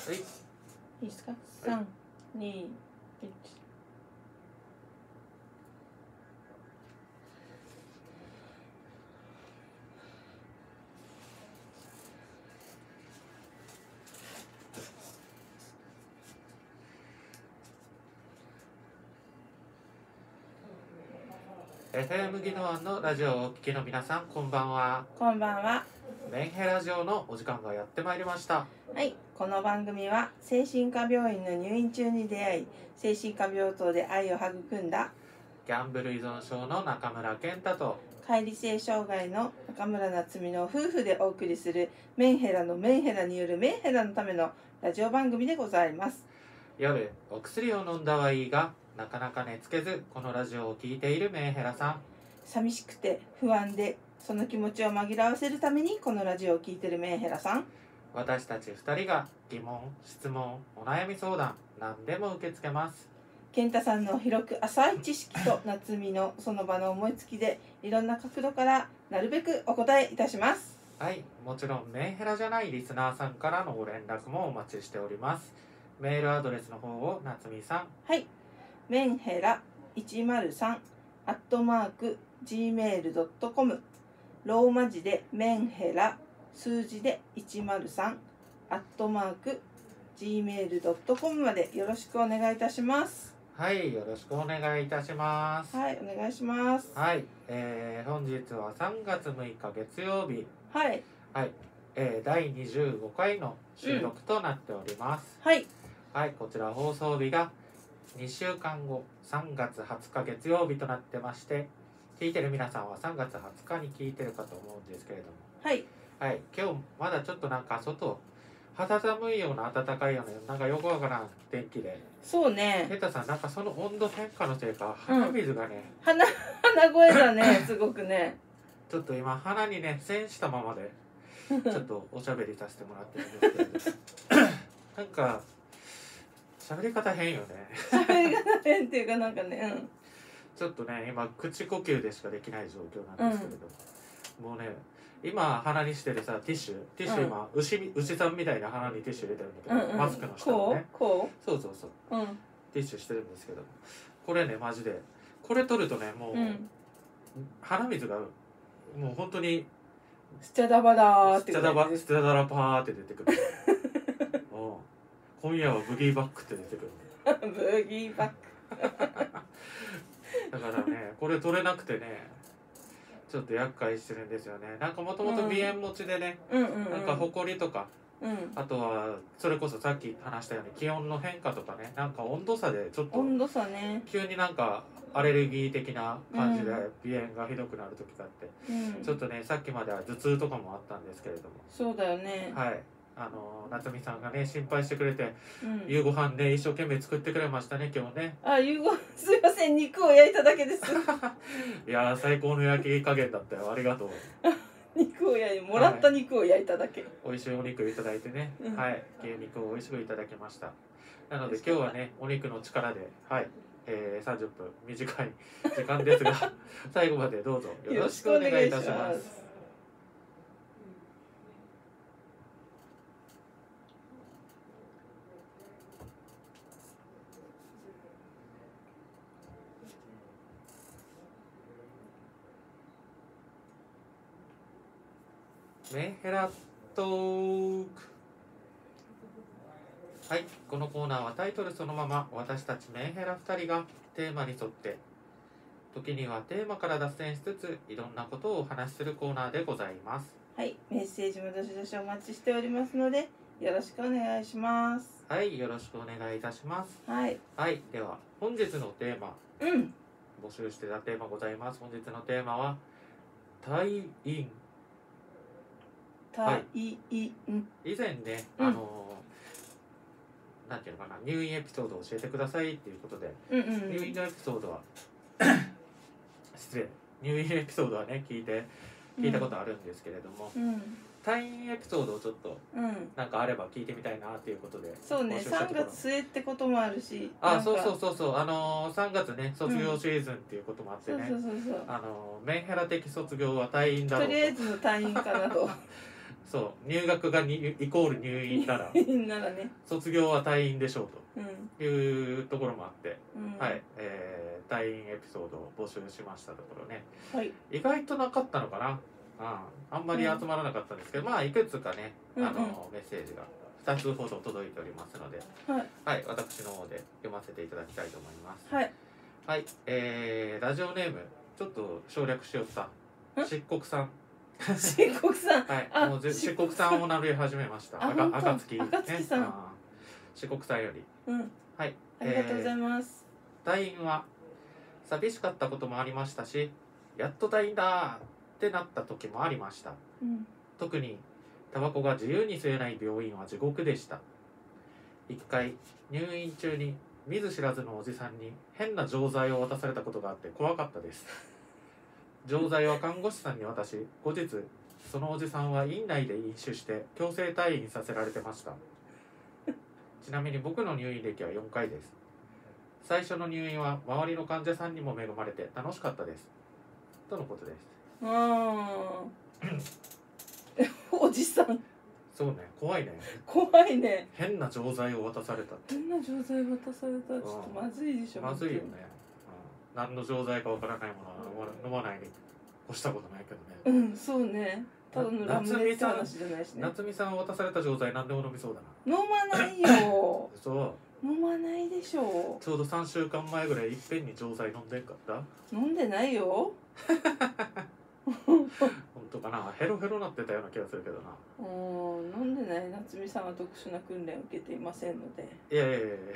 はい。いいいですか。3、2、1。 FM 技能案のラジオをお聞きの皆さん、こんばんは。 こんばんは。 メンヘラジオのお時間がやってまいりました。 はい、この番組は精神科病院の入院中に出会い、精神科病棟で愛を育んだギャンブル依存症の中村健太と解離性障害の中村夏美の夫婦でお送りするメンヘラのメンヘラによるメンヘラのためのラジオ番組でございます。 夜お薬を飲んだはいいがなかなか寝つけずこのラジオを聞いているメンヘラさん、 寂しくて不安でその気持ちを紛らわせるためにこのラジオを聞いてるメンヘラさん、 私たち2人が疑問、質問、お悩み相談何でも受け付けます。 健太さんの広く浅い知識と夏美のその場の思いつきでいろんな角度からなるべくお答えいたします。 はい、もちろんメンヘラじゃないリスナーさんからのご連絡もお待ちしております。メールアドレスの方を夏美さん。 はい、メンヘラ103@gmail.com、 ローマ字でメンヘラ数字で103@gmail.com までよろしくお願いいたします。 はい、よろしくお願いいたします。 はい、お願いします。 はい、本日は3月6日月曜日、 はい、 はい、第25回の収録となっております。 はい、 はい、こちら放送日が2週間後3月20日月曜日となってまして、聞いてる皆さんは3月20日に聞いてるかと思うんですけれども、 はい、 はい、今日まだちょっとなんか外肌寒いような暖かいようななんかよくわからん天気で、 そうね、 ケタさんなんかその温度変化のせいか鼻水がね、 鼻声だね、すごくね。 ちょっと今鼻にね栓したままでちょっとおしゃべりさせてもらってるんですけれどなんか喋り方変よね。 喋り方変っていうかなんかね、 ちょっとね今口呼吸でしかできない状況なんですけれど、もうね今鼻にしてるさティッシュ今、牛さんみたいな鼻にティッシュ入れてるんだけど、マスクの下のね、そうそうそう、ティッシュしてるんですけど、これねマジでこれ取るとねもう、鼻水がもう本当にスチャダバダーってスチャダラパーって出てくる今夜はブギーバックって出てくるブギーバックだからねこれ取れなくてねちょっと厄介してるんですよね。なんかもともと鼻炎持ちでね、なんかほこりとか、あとはそれこそさっき話したように気温の変化とかね、なんか温度差でちょっと急になんかアレルギー的な感じで鼻炎がひどくなる時があって、ちょっとねさっきまでは頭痛とかもあったんですけれども、 そうだよね、 はい、夏美さんがね心配してくれて、夕ご飯ね一生懸命作ってくれましたね今日ね。 夕ご飯すいません、肉を焼いただけですいやー最高の焼き加減だったよ、ありがとう肉をもらった肉を焼いただけ、 美味しいお肉いただいてね、はい、牛肉を美味しくいただきました。なので今日はねお肉の力で、はい、30分短い時間ですが最後までどうぞよろしくお願いいたします。メンヘラトーク。はい、このコーナーはタイトルそのまま私たちメンヘラ2人がテーマに沿って時にはテーマから脱線しつついろんなことをお話しするコーナーでございます。 はい、メッセージもどしどしお待ちしておりますのでよろしくお願いします。 はい、よろしくお願いいたします。 はい、 はい、では本日のテーマ、募集してたテーマございます。本日のテーマは退院。以前ね、なんていうのかな、入院エピソードを教えてくださいっていうことで、入院のエピソードは失礼、入院エピソードはね聞いたことあるんですけれども、退院エピソードをちょっとなんかあれば聞いてみたいなっていうことで、 そうね、3月末ってこともあるし、 そう3月ね卒業シーズンっていうこともあってね、メンヘラ的卒業は退院だろうと、 とりあえずの退院かなとそう入学がイコール入院ならならね、 卒業は退院でしょううんというところもあって、 うん、 はい、退院エピソードを募集しましたところね、 はい、 意外となかったのかな、あんまり集まらなかったんですけど、まあいくつかねメッセージが2つほど届いておりますので、 はい、 はい、私の方で読ませていただきたいと思います。 はい、 はい、ラジオネームちょっと省略しよった漆黒さん。 漆黒さん、 はい、もう漆黒さんを名乗り始めました。暁さん、 漆黒さんより、はい、 ありがとうございます。 退院は寂しかったこともありましたし、やっと退院だってなった時もありました。特にタバコが自由に吸えない病院は地獄でした。一回入院中に見ず知らずのおじさんに変な錠剤を渡されたことがあって怖かったです。錠剤は看護師さんに渡し、後日そのおじさんは院内で飲酒して強制退院させられてました。ちなみに僕の入院歴は4回です。最初の入院は周りの患者さんにも恵まれて楽しかったですとのことです。 おじさん、 そうね、怖いね。 怖いね。 変な錠剤を渡された。 変な錠剤渡されたらちょっとまずいでしょ。 まずいよね。何の錠剤かわからないものは飲まないに越したことないけどね。 そうね。ただのラムネって話じゃないしね。 夏美さん渡された錠剤何でも飲みそうだな。 飲まないよ。 そう。 飲まないでしょう。 ちょうど3週間前ぐらいいっぺんに錠剤飲んでんかった？ 飲んでないよ。 本当かな。ヘロヘロなってたような気がするけどな。 飲んでない。夏美さんは特殊な訓練を受けていませんので。 いやいやいやいや。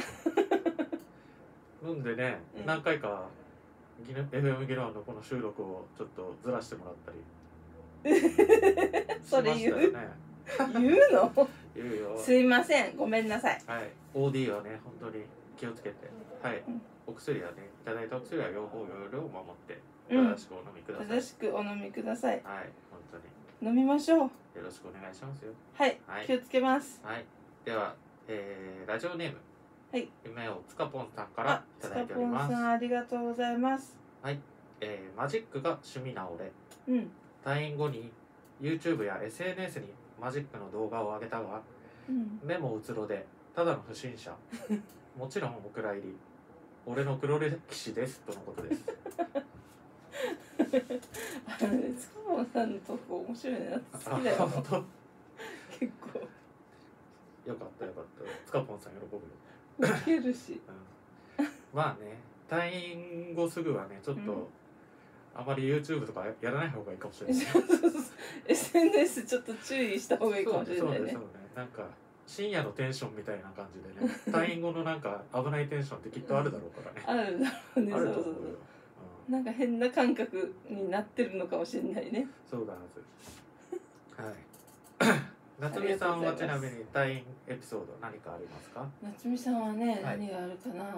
飲んでね、何回かFM ギロンのこの収録をちょっとずらしてもらったりそれ言う？ しましたよね。 言うの？ 言うよ。 すいません、ごめんなさい。 はい、OD はね、本当に気をつけて、はい、お薬はね、いただいたお薬は両方容量を守って正しくお飲みください。 正しくお飲みください。 はい、本当に。 飲みましょう。 よろしくお願いしますよ。 はい、気をつけます。 はい、では、ラジオネーム、 はい、 夢をつかぽんさんからいただいております。 つかぽんさん、ありがとうございます。 はい、マジックが趣味な俺。退院後に YouTube や SNS にマジックの動画を上げたが、目もうつろでただの不審者。もちろんお蔵入り。俺の黒歴史ですとのことです。 つかぽんさんのトーク面白いね。好きだよ。結構。 よかったよかった。つかぽんさん喜ぶよ。ウケるし。 まあね、退院後すぐはね、ちょっと、あまり YouTube とかやらない方がいいかもしれない。 SNS ちょっと注意した方がいいかもしれないね。 そうね。なんか深夜のテンションみたいな感じでね、退院後のなんか危ないテンションってきっとあるだろうからね。 あるだろうね。そうなんか変な感覚になってるのかもしれないね。 そうだはず。はい。夏美さんはちなみに退院エピソード何かありますか？ 夏美さんはね、何があるかな。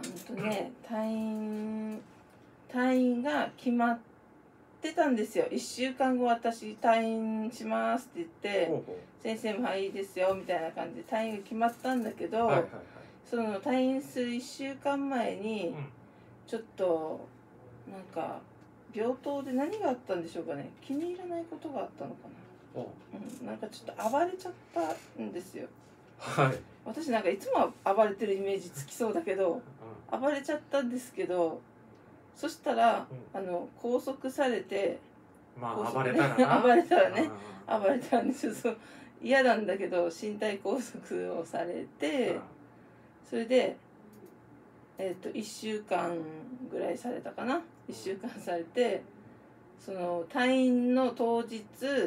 退院が決まってたんですよ。1週間後私退院しますって言って、先生もはいいいですよみたいな感じで退院が決まったんだけど、その退院する1週間前にちょっとなんか病棟で何があったんでしょうかね。気に入らないことがあったのかな。なんかちょっと暴れちゃったんですよ。私なんかいつも暴れてるイメージつきそうだけど、暴れちゃったんですけど、そしたら、拘束されて、 暴れたらねちょっと嫌なんだけど身体拘束をされて、それで1週間ぐらいされたかな。1週間されて、その退院の当日、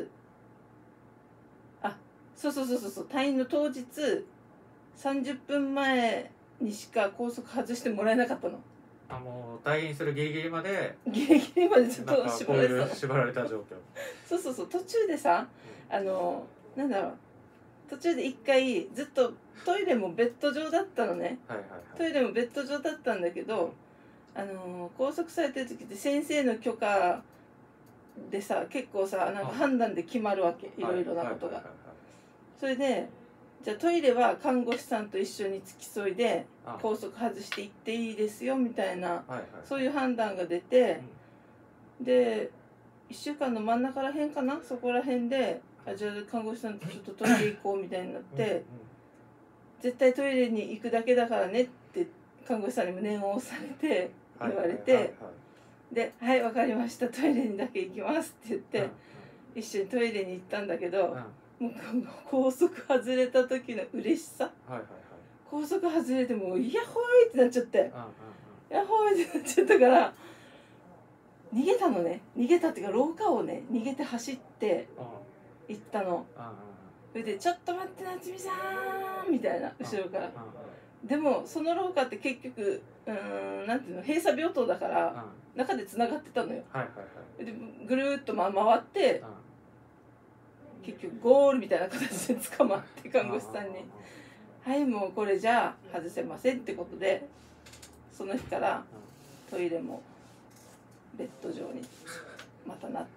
退院の当日30分前にしか拘束外してもらえなかったの。 もう退院するギリギリまでちょっと縛られた状況。 途中でさ、なんだろう、途中で一回ずっとトイレもベッド上だったのね。トイレもベッド上だったんだけど、拘束されてる時って先生の許可でさ、結構さ、なんか判断で決まるわけ、いろいろなことが。それでじゃあトイレは看護師さんと一緒に付き添いで拘束外していっていいですよみたいな、そういう判断が出て、で1週間の真ん中らへんかな、そこらへんでじゃあ看護師さんとちょっとトイレ行こうみたいになって、絶対トイレに行くだけだからねって看護師さんにも念を押されて言われて、で「はい、わかりました、トイレにだけ行きます」って言って、一緒にトイレに行ったんだけど、もう高速外れた時の嬉しさ、高速外れてもうイヤホーイってなっちゃって、イヤホーイってなっちゃったから逃げたのね。逃げたっていうか廊下をね逃げて走って行ったの。それで「ちょっと待って夏美さん」みたいな後ろから。でもその廊下って結局なんていうの、閉鎖病棟だから中でつながってたのよ。でぐるーっと回って結局ゴールみたいな形で捕まって看護師さんに「はい、もうこれじゃあ外せません」ってことで、その日からトイレもベッド上にまたなって、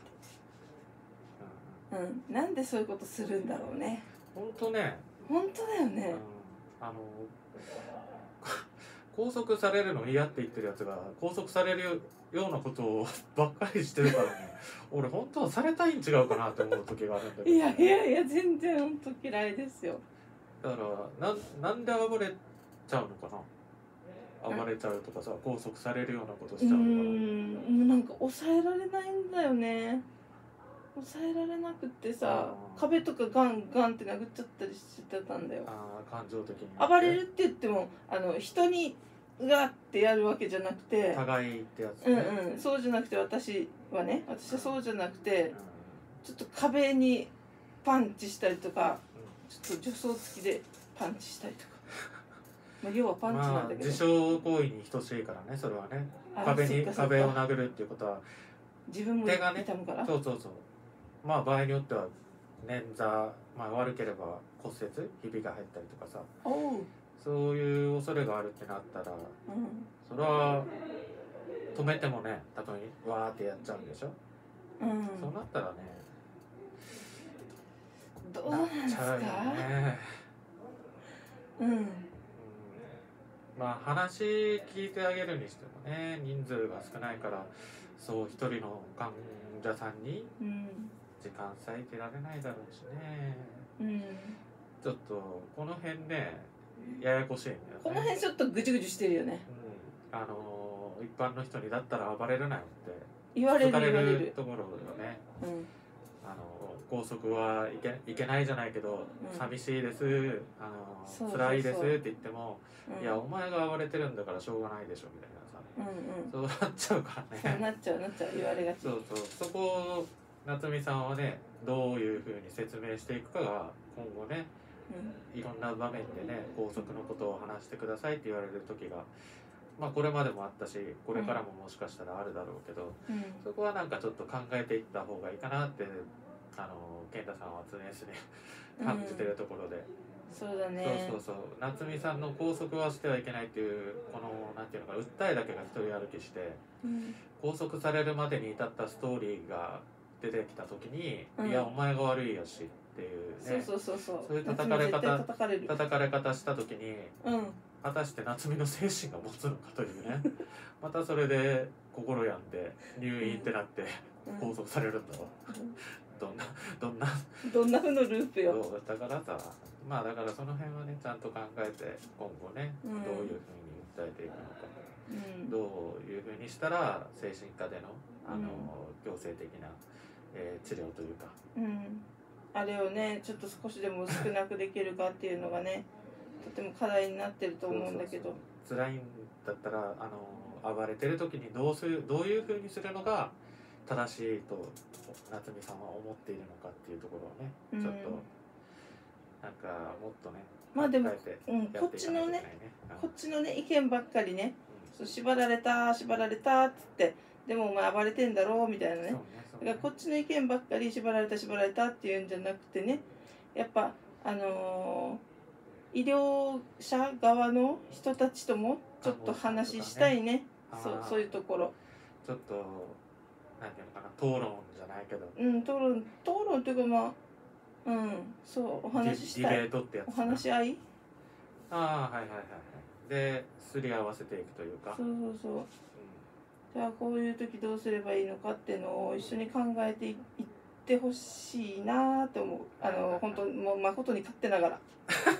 なんでそういうことするんだろうね。 本当ね。 本当だよね。 拘束されるの嫌って言ってるやつが拘束されるようなことをばっかりしてるからね俺本当はされたいん違うかなって思う時があるんだけど、 いやいやいや、全然本当嫌いですよ。 だからなんで暴れちゃうのかな。暴れちゃうとかさ、拘束されるようなことしちゃうのかな。 もうなんか抑えられないんだよね。抑えられなくってさ、壁とかガンガンって殴っちゃったりしてたんだよ。 感情的に暴れるって言っても人にガッてやるわけじゃなくて、 互いってやつね。 そうじゃなくて、私はそうじゃなくて、ちょっと壁にパンチしたりとか、ちょっと助走付きでパンチしたりとかまあ要はパンチなんだけど、 自傷行為に等しいからね、それはね。壁を殴るっていうことは自分も痛むから。 そうまあ場合によっては捻挫、悪ければ骨折、ひびが入ったりとかさ、そういう恐れがあるってなったら、それは止めてもね、多分わーってやっちゃうんでしょ。そうなったらね、 どうなんですか。 話聞いてあげるにしてもね、人数が少ないから、そう一人の患者さんに時間割いてられないだろうしね。ちょっとこの辺ね、ややこしいんだよね。 この辺ちょっとぐちゅぐちゅしてるよね。 一般の人にだったら暴れるなよって言われるところよね。拘束はいけないじゃないけど、寂しいです、辛いですって言っても、いやお前が暴れてるんだからしょうがないでしょみたいなさ、そうなっちゃうからね。 そうなっちゃう言われがち。 そこを夏美さんはね、どういうふうに説明していくかが今後ね、いろんな場面でね、拘束のことを話してくださいって言われる時がこれまでもあったし、これからももしかしたらあるだろうけど、そこはなんかちょっと考えていった方がいいかなって健太さんは常々感じてるところで、 そうだね。 夏美さんの拘束はしてはいけないっていうこのなんていうのか、訴えだけが一人歩きして、拘束されるまでに至ったストーリーが出てきた時に、いやお前が悪いやしっていうね、そういう叩かれ方した時に、果たして夏美の精神が持つのかというねまたそれで心病んで入院ってなって拘束されるんだわどんな負のループよ。 だからさ、だからその辺はね、ちゃんと考えて今後ね、どういうふうに訴えていくのか、どういうふうにしたら精神科での強制的な、治療というか、 あれをね、ちょっと少しでも少なくできるかっていうのがね、とても課題になってると思うんだけど、 辛いんだったら暴れてる時にどういうふうにするのが正しいと夏美さんは思っているのかっていうところをね、ちょっとなんかもっとね、 でも、こっちのね意見ばっかりね、縛られたっつって、でもお前暴れてんだろうみたいなね。だからこっちの意見ばっかり縛られたっていうんじゃなくてね、やっぱ医療者側の人たちともちょっと話したいね。そういうところ。 ちょっとなんていうのかな、討論じゃないけど。 討論っていうかお話ししたい。 ディベートってやつ。 お話し合い。 ですり合わせていくというか。 じゃあこういう時どうすればいいのかっていうのを一緒に考えていっってほしいなって思う。本当もう誠に勝手ながら。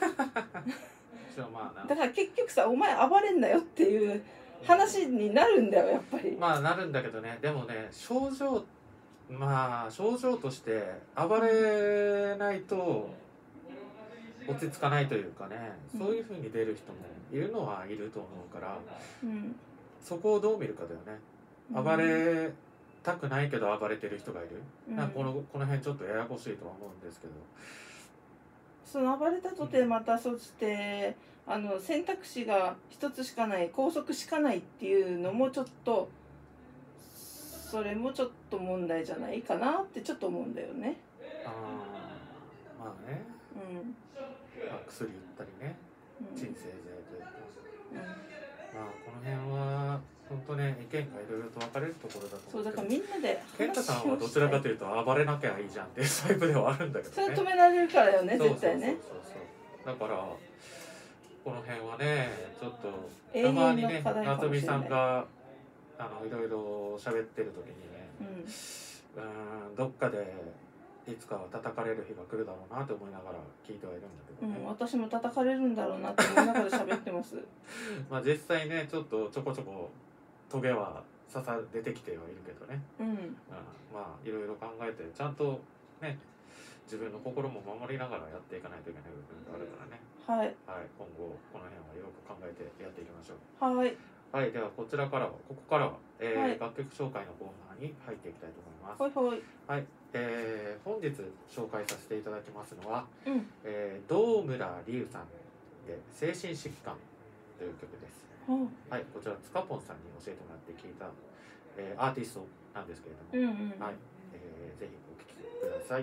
だから結局さ、お前暴れんなよっていう話になるんだよ、やっぱり。 まあなるんだけどね、でもね、症状として暴れないと落ち着かないというかね、そういうふうに出る人もいるのはいると思うから、そこをどう見るかだよね。暴れたくないけど暴れてる人がいる、なんかこの辺ちょっとややこしいとは思うんですけど、 その暴れたとてまたそして選択肢が一つしかない、校則しかないっていうのもちょっと、それもちょっと問題じゃないかなってちょっと思うんだよね。 まあね、薬売ったりね、鎮静剤というか、まあこの辺は本当ね、意見がいろいろと分かれるところだと思う。 そうだからみんなで健太さんはどちらかというと暴れなきゃいいじゃんっていうタイプではあるんだけどね。 それ止められるからよね、絶対ね。 だからこの辺はね、ちょっとたまにね、夏美さんがいろいろ喋ってる時にね、どっかでいつかは叩かれる日が来るだろうなと思いながら聞いてはいるんだけどね。 私も叩かれるんだろうなって思いながら喋ってます。 まあ実際ね、ちょっとちょこちょこトゲは出てきてはいるけどね、まあいろいろ考えてちゃんとね、自分の心も守りながらやっていかないといけない部分があるからね。はい、今後この辺はよく考えてやっていきましょう。はい、ではここからは、楽曲紹介のコーナーに入っていきたいと思います。本日紹介させていただきますのは、堂村理由さんで「精神疾患」という曲です。はい、こちらつかぽんさんに教えてもらって聞いた、アーティストなんですけれども、はい、ぜひお聴きください。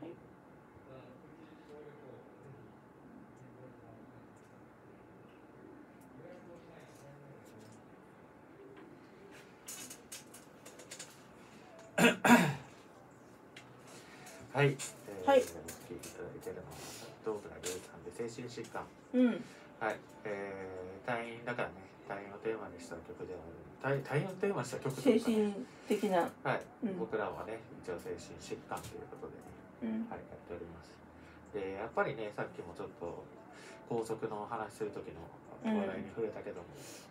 はい、お聴きいただいているのは堂村理由さんで「精神疾患」。はい、退院だからね、退院をテーマにした曲ではある。退院をテーマにした曲というか、ね、 精神的な、 はい、僕らはね、一応精神疾患ということでね、はい、やっております。で、やっぱりね、さっきもちょっと校則の話する時の話題に触れたけども、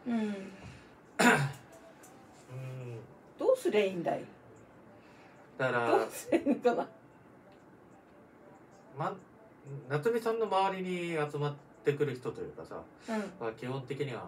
どうすりゃいいんだい。 だからどうすりゃいいのかな。 夏美さんの周りに集まってくる人というかさ、基本的には、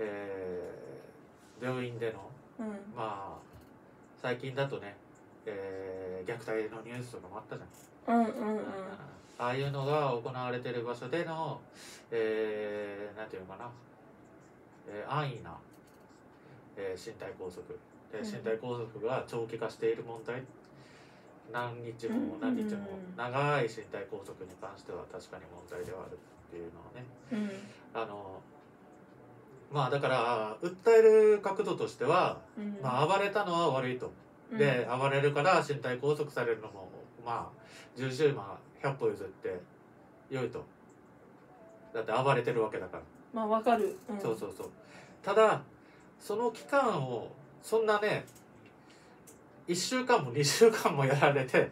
病院での、まあ最近だとね、虐待のニュースとかもあったじゃん。ああいうのが行われてる場所での、なんていうのかな、安易な、身体拘束で、身体拘束が長期化している問題、何日も長い身体拘束に関しては確かに問題ではあるっていうのはね、まあだから訴える角度としては、まあ暴れたのは悪いと、で暴れるから身体拘束されるのもまあ重々まあ100歩譲って良いと。だって暴れてるわけだから。 まあわかる。 そう。ただその期間をそんなね、1週間も2週間もやられて、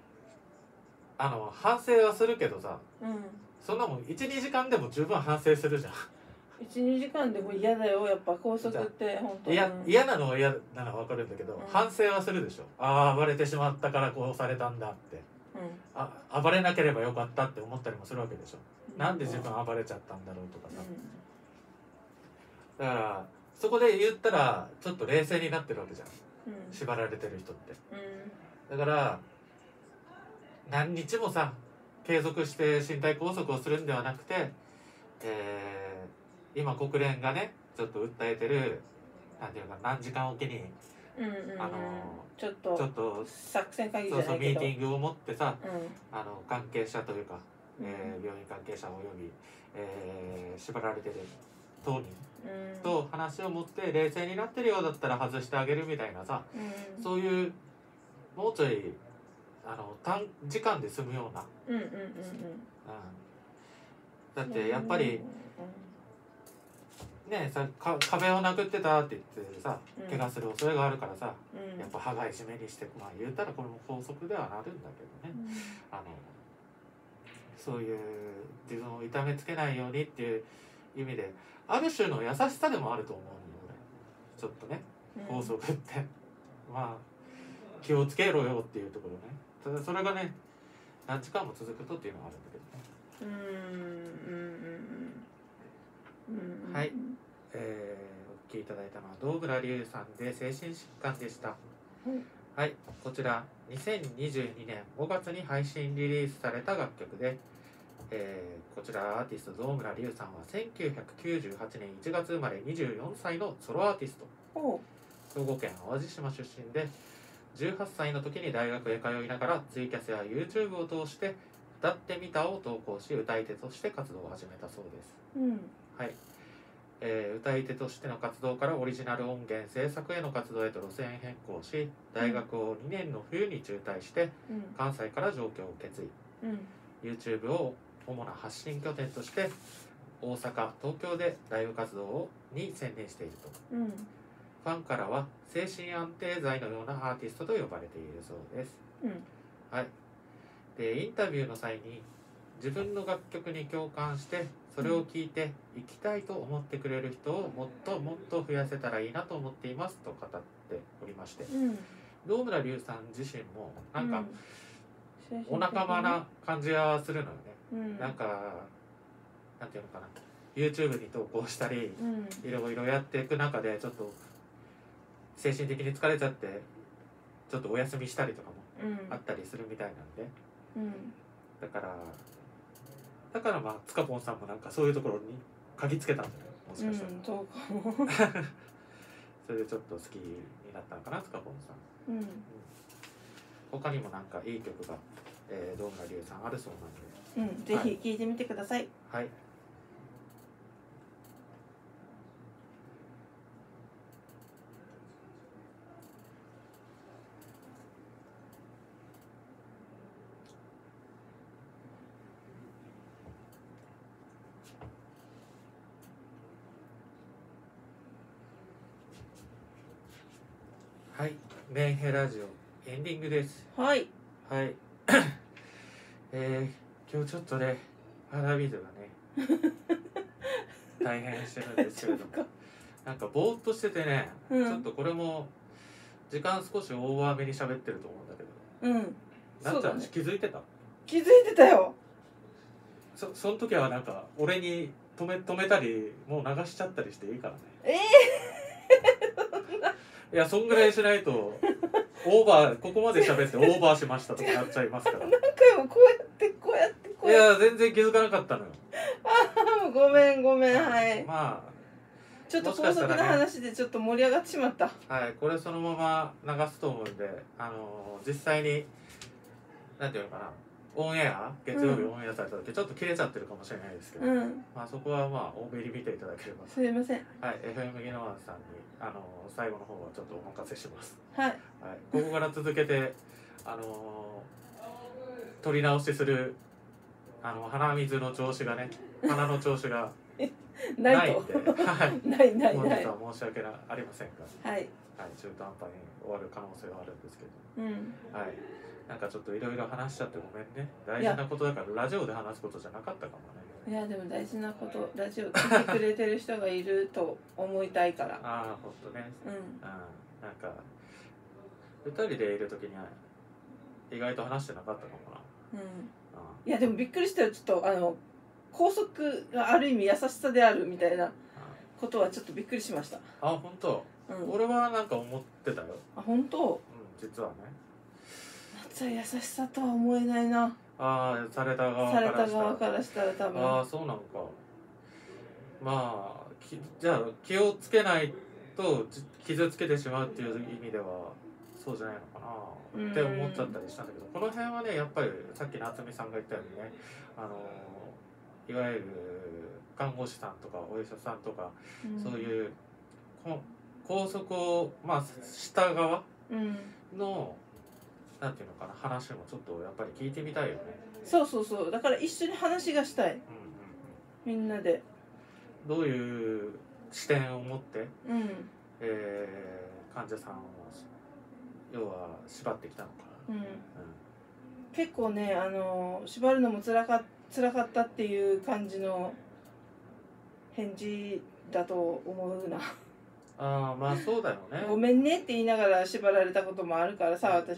反省はするけどさ、そんなもん 1,2 時間でも十分反省するじゃん。 1,2 時間でも嫌だよ、やっぱ拘束って本当に。 嫌なのは嫌なのは分かるんだけど、反省はするでしょ。ああ暴れてしまったからこうされたんだって、暴れなければよかったって思ったりもするわけでしょ。なんで自分暴れちゃったんだろうとかさ、だからそこで言ったらちょっと冷静になってるわけじゃん、縛られてる人って、だから何日もさ継続して身体拘束をするんではなくて、今国連がねちょっと訴えてる、なんていうか何時間おきにちょっと作戦会議じゃないけど、 ミーティングを持ってさ、関係者というか、病院関係者および、縛られてる当人と話を持って冷静になってるようだったら外してあげるみたいなさ、そういうもうちょい短時間で済むような、だってやっぱりね壁を殴ってたって言ってさ、怪我する恐れがあるからさ、やっぱ歯がいじめにしてまあ言うたらこれも法則ではなるんだけどね、そういう自分を痛めつけないようにっていう意味である種の優しさでもあると思うのよ俺ちょっとね法則って、まあ気をつけろよっていうところね。ただそれがね何時間も続くとっていうのはあるんだけどね。はい、お聞きいただいたのは道村隆さんで精神疾患でした。はい、こちら2022年5月に配信リリースされた楽曲で、こちらアーティスト道村隆さんは1998年1月生まれ24歳のソロアーティスト。兵庫県淡路島出身で18歳の時に大学へ通いながらツイキャスや YouTube を通して歌ってみたを投稿し歌い手として活動を始めたそうです。はい、歌い手としての活動からオリジナル音源制作への活動へと路線変更し大学を2年の冬に中退して関西から上京を決意、YouTube を主な発信拠点として大阪、東京でライブ活動に専念していると、ファンからは精神安定剤のようなアーティストと呼ばれているそうです。はい、でインタビューの際に自分の楽曲に共感してそれを聞いて生きたいと思ってくれる人をもっともっと増やせたらいいなと思っていますと語っておりまして、道村隆さん自身もなんかお仲間な感じはするのよね。なんかなんていうのかな YouTube に投稿したりいろいろやっていく中でちょっと精神的に疲れちゃってちょっとお休みしたりとかもあったりするみたいなんで、だからまあ塚ポンさんもなんかそういうところに嗅ぎつけたんじゃないもしかしたら、そうかもそれでちょっと好きになったのかな塚ポンさん、他にもなんかいい曲が、道村隆さんあるそうなんで、 ぜひ聴いてみてください。 はい、はい、メンヘラジオエンディングです。 はい。 はい。今日ちょっとね、鼻水がね、大変してるんですけれども、なんかぼーっとしててね、ちょっとこれも時間少しオーバーめに喋ってると思うんだけど、なっちゃん、ね、気づいてた？ 気づいてたよ。 その時はなんか俺に止めたりもう流しちゃったりしていいからね。いやそんぐらいしないとオーバーここまで喋ってオーバーしましたとかなっちゃいますから。 何回もこうやっていや全然気づかなかったのよ。 ごめんはい。 まあちょっと高速の話でちょっと盛り上がってしまった。 はい、これそのまま流すと思うんで、実際になんていうのかな、オンエア月曜日オンエアされた時ちょっと切れちゃってるかもしれないですけど、まあそこはまあ多めに見ていただければ。 すいません。 はい、FM ギノワンさんに最後の方はちょっとお任せします。 はい。 はい、ここから続けて撮り直しする鼻水の調子がね、鼻の調子がないんで、はい、ない本日は申し訳ありませんが、はい、中途半端に終わる可能性はあるんですけど、はい、なんかちょっといろいろ話しちゃってごめんね。大事なことだからラジオで話すことじゃなかったかもね。 いやでも大事なこと、ラジオ聞いてくれてる人がいると思いたいから。 ああ本当ね。なんか2人でいる時には意外と話してなかったのかな。 いやでもびっくりしたよ。ちょっと拘束がある意味優しさであるみたいなことはちょっとびっくりしました。 あ本当。俺はなんか思ってたよ。 あ本当。 実はね。 夏は優しさとは思えないな。 された側からしたら多分。 そうなのか。まあじゃあ気をつけないと傷つけてしまうっていう意味ではそうじゃないのかなって思っちゃったりしたんだけど、この辺はねやっぱりさっき夏美さんが言ったようにね、いわゆる看護師さんとかお医者さんとか、そういう校則をまあ下側の、なんていうのかな、話もちょっとやっぱり聞いてみたいよね。 そうだから一緒に話がしたい、みんなでどういう視点を持って、 うん、 患者さんを要は縛ってきたのかな、うんうん、 結構ね縛るのも辛かったっていう感じの返事だと思うな。 ああ、まあそうだよね。 ごめんねって言いながら縛られたこともあるからさ、私。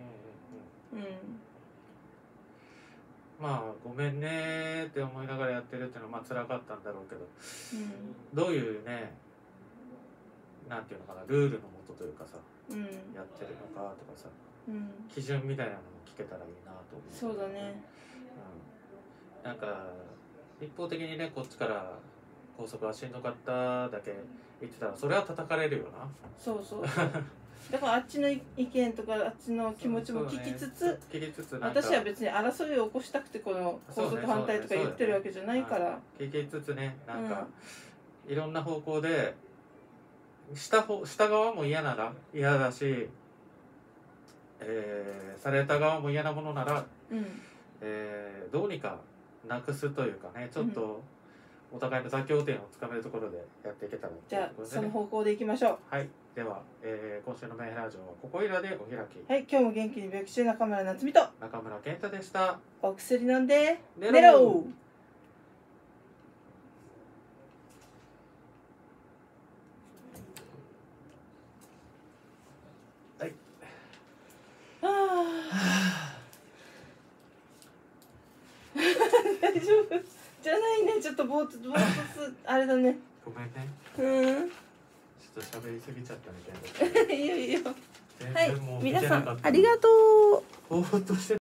まあごめんねって思いながらやってるっていうのはまあ辛かったんだろうけど、どういうね、なんていうのかな、ルールのもとというかさ、やってるのかとかさ、基準みたいなのも聞けたらいいなと思う。 そうだね。 なんか一方的にね、こっちから校則はしんどかっただけ言ってたらそれは叩かれるよな。 そうそうだからあっちの意見とかあっちの気持ちも聞きつつ、私は別に争いを起こしたくてこの校則反対とか言ってるわけじゃないから、 聞きつつね、なんか、いろんな方向で下側も嫌なら嫌だし、された側も嫌なものなら、どうにかなくすというかね、ちょっとお互いの妥協点をつかめるところでやっていけたら、 じゃあその方向でいきましょう。 はい、では、今週のメンヘラジオはここいらでお開き。 はい、今日も元気に病気中中村夏美と中村健太でした。 お薬飲んで寝ろ。 はい。 大丈夫じゃないね、ちょっとぼーっとあれだね。 ごめんね。ちょっと喋りすぎちゃったみたいな。 いいよいいよ。はい、 皆さんありがとう。 ぼーっとして